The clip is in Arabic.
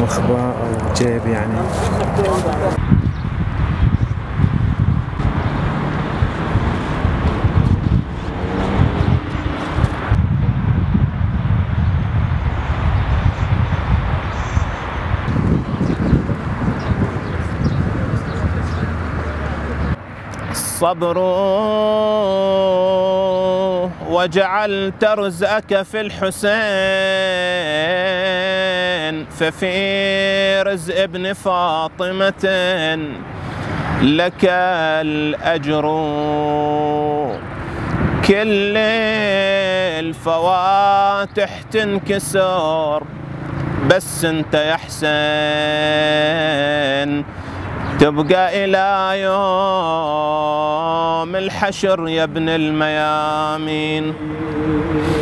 مخبأ أو جيب يعني. الصبر وجعلت رزقك في الحسين، ففي رزق ابن فاطمة لك الأجر. كل الفواتح تنكسر بس انت يا حسين تبقى إلى يوم الحشر يا ابن الميامين.